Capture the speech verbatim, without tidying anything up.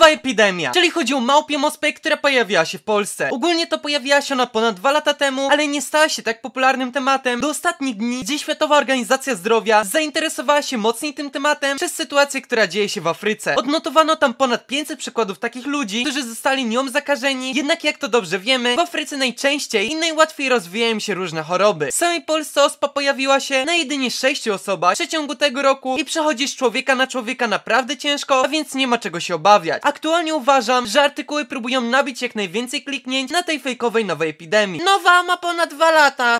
Nowa epidemia, czyli chodzi o małpię ospę, która pojawiła się w Polsce. Ogólnie to pojawiła się ona ponad dwa lata temu, ale nie stała się tak popularnym tematem do ostatnich dni, gdzie Światowa Organizacja Zdrowia zainteresowała się mocniej tym tematem przez sytuację, która dzieje się w Afryce. Odnotowano tam ponad pięćset przykładów takich ludzi, którzy zostali nią zakażeni, jednak jak to dobrze wiemy, w Afryce najczęściej i najłatwiej rozwijają się różne choroby. W samej Polsce ospa pojawiła się na jedynie sześciu osobach w przeciągu tego roku i przechodzi z człowieka na człowieka naprawdę ciężko, a więc nie ma czego się obawiać. Aktualnie uważam, że artykuły próbują nabić jak najwięcej kliknięć na tej fejkowej nowej epidemii. Nowa ma ponad dwa lata.